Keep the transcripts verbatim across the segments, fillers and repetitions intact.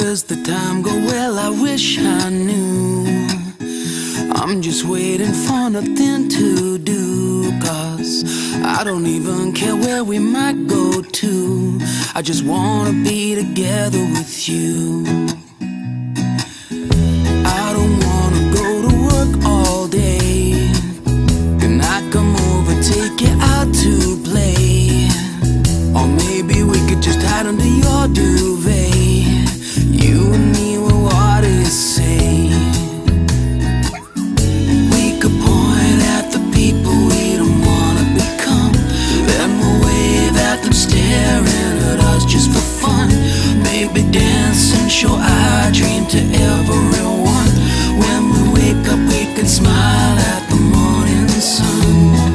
does the time go? Well, I wish I knew. I'm just waiting for nothing to do, 'cause I don't even care where we might go to. I just wanna be together with you. I don't wanna go to work all day. Can I come over, take you out to play? Or maybe we could just hide under your duvet. You and me were what it say. We could point at the people we don't wanna become, then we'll wave at them staring at us just for fun. Maybe dance and show our dream to everyone. When we wake up we can smile at the morning sun.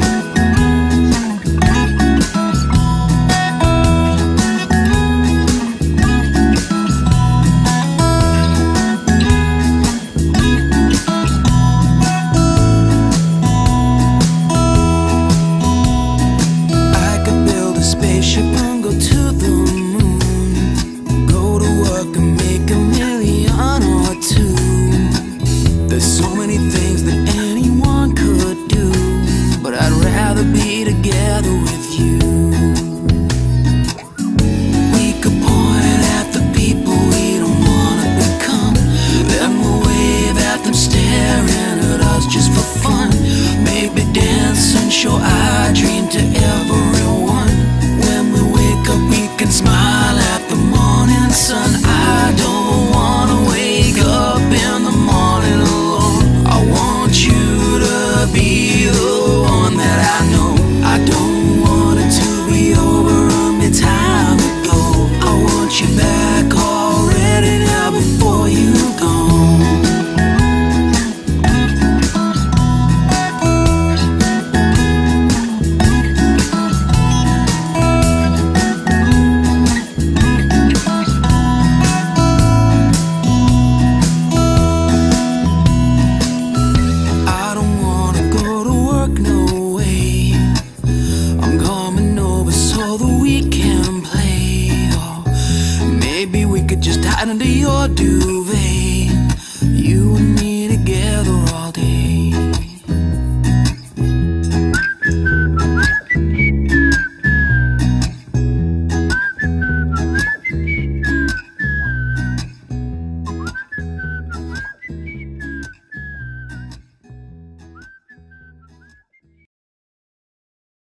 Show our dream to everyone. When we wake up we can smile at the morning sun. I don't wanna wake up in the morning alone. I want you to be the one that I know. I don't